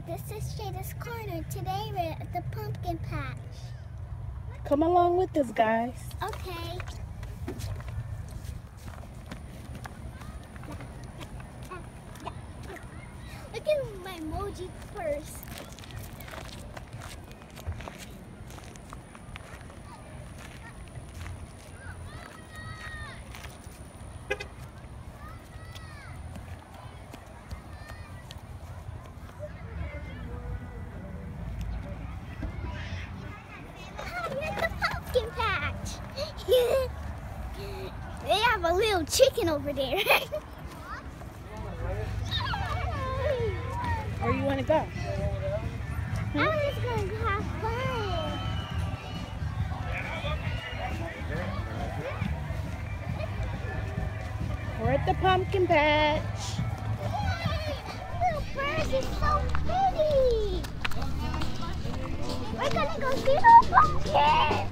this is Jaeda's Corner. Today we're at the pumpkin patch. Come along with us, guys. Okay. Look at my emoji first. They have a little chicken over there. Where you want to go? I'm just going to have fun. We're at the pumpkin patch. Little birds is so pretty. We're going to go see the pumpkin.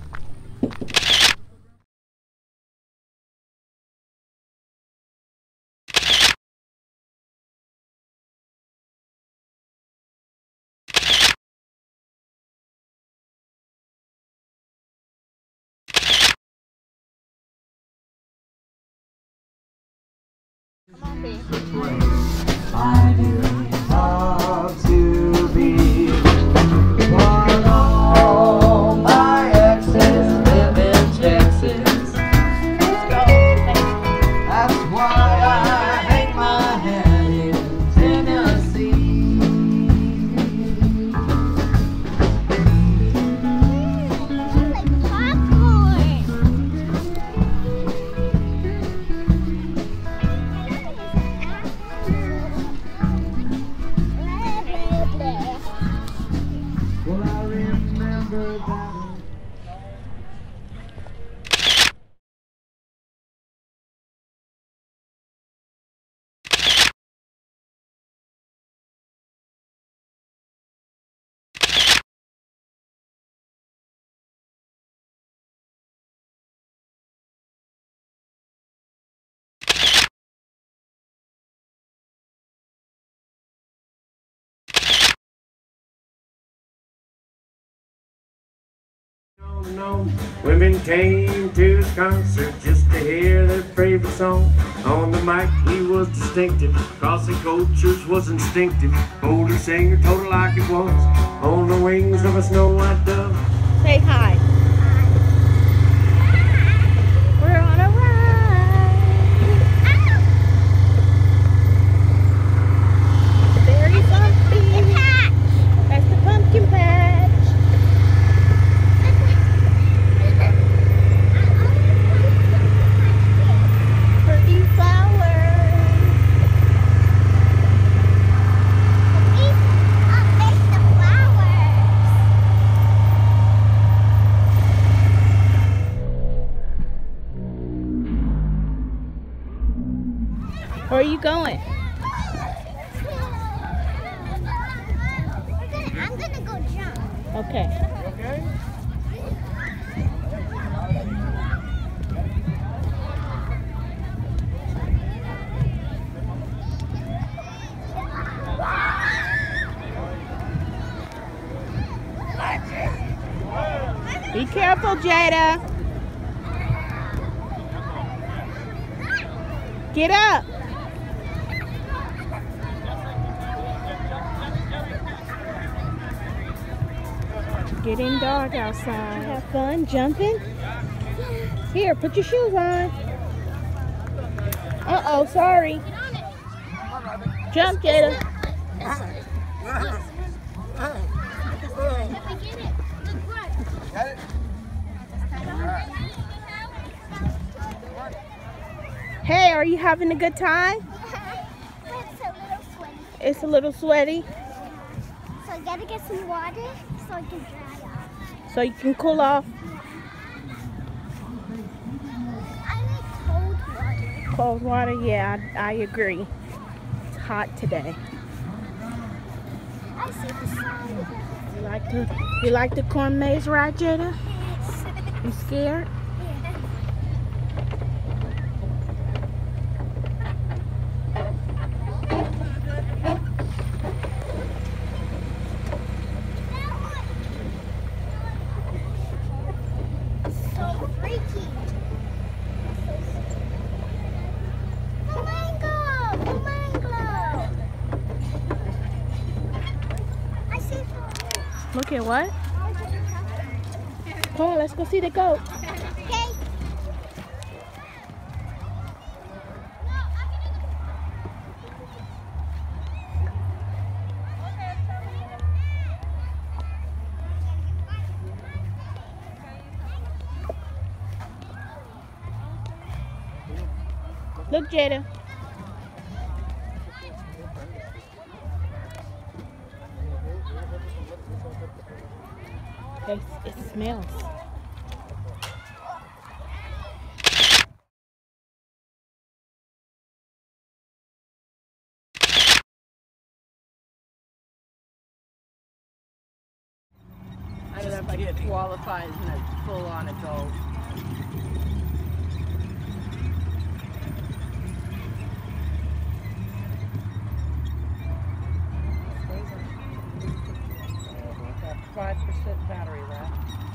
Come on, babe. I do love to be one. All my exes live in Texas. Let's go. That's why I hang my head in Tennessee. Like popcorn. Well, I remember that. No, women came to his concert just to hear their favorite song. On the mic he was distinctive, crossing cultures was instinctive. Older singer told it like it was, on the wings of a snow white dove. Say hi. We're on a ride. Very bumpy. That's the pumpkin patch. Pretty flowers. Where are you going? I'm gonna go jump. Okay. Be careful, Jaeda. Get up. Getting dark outside. Have fun jumping? Here, put your shoes on. Uh-oh, sorry. Jump, Jaeda. Hey, are you having a good time? It's a little sweaty. It's a little sweaty, So I gotta get some water so I can dry off. so you can cool off. I like cold water. Cold water, yeah, I agree. It's hot today. I see the sun. You like the corn maze ride, Jaeda? Yes. You scared? Look at what? Come on, let's go see the goat. Okay. Look, Jaeda. It smells. I don't know if I could qualify as a full-on adult. Got 5% battery left.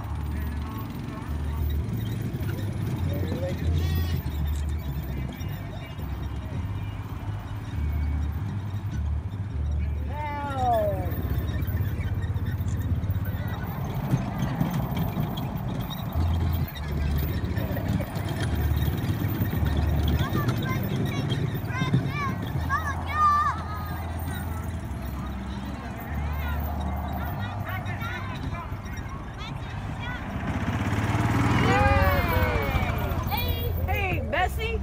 Bessie?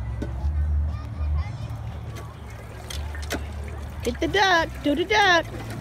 Get the duck. Do the duck.